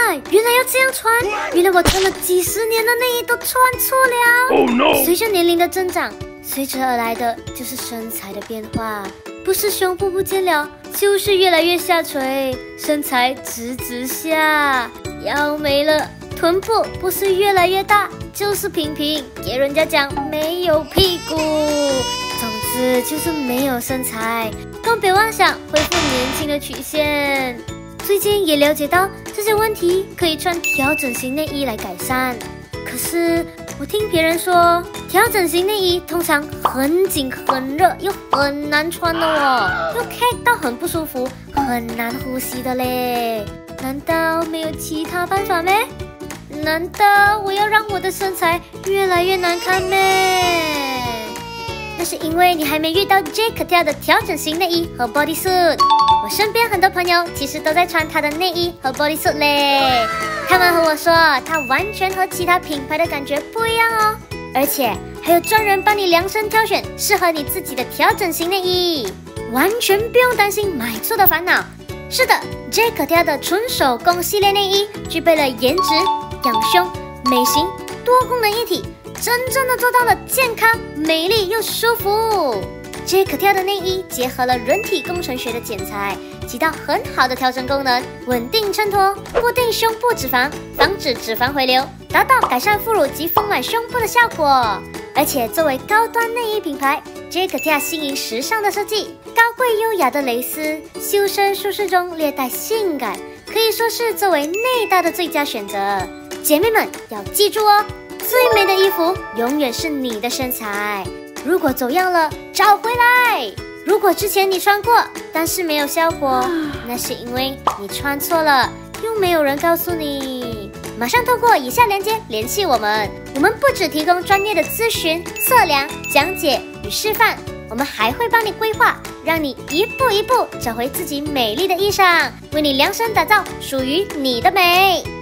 原来要这样穿！原来我穿了几十年的内衣都穿错了。 Oh no！ 随着年龄的增长，随之而来的就是身材的变化，不是胸部不见了，就是越来越下垂，身材直直下，腰没了，臀部不是越来越大，就是平平，给人家讲没有屁股。总之就是没有身材，更别妄想恢复年轻的曲线。最近也了解到这些问题可以穿调整型内衣来改善，可是我听别人说，调整型内衣通常很紧很热，又很难穿的哦，又 K 到很不舒服，很难呼吸的嘞。难道没有其他办法咩？难道我要让我的身材越来越难看咩？那是因为你还没遇到 J.Couture 的调整型内衣和 bodysuit。我身边很多朋友其实都在穿他的内衣和 bodysuit 嘞。他们和我说，它完全和其他品牌的感觉不一样哦，而且还有专人帮你量身挑选适合你自己的调整型内衣，完全不用担心买错的烦恼。是的 ，J.Couture 的纯手工系列内衣具备了颜值、养胸、美型多功能一体。真正的做到了健康、美丽又舒服。J.Couture 的内衣结合了人体工程学的剪裁，起到很好的调整功能，稳定衬托，固定胸部脂肪，防止脂肪回流，达到改善副乳及丰满胸部的效果。而且作为高端内衣品牌 ，J.Couture 新颖时尚的设计，高贵优雅的蕾丝，修身舒适中略带性感，可以说是作为内搭的最佳选择。姐妹们要记住哦，最美的衣服永远是你的身材。如果走样了，找回来。如果之前你穿过，但是没有效果，那是因为你穿错了，又没有人告诉你。马上透过以下链接联系我们，我们不只提供专业的咨询、测量、讲解与示范，我们还会帮你规划，让你一步一步找回自己美丽的衣裳，为你量身打造属于你的美。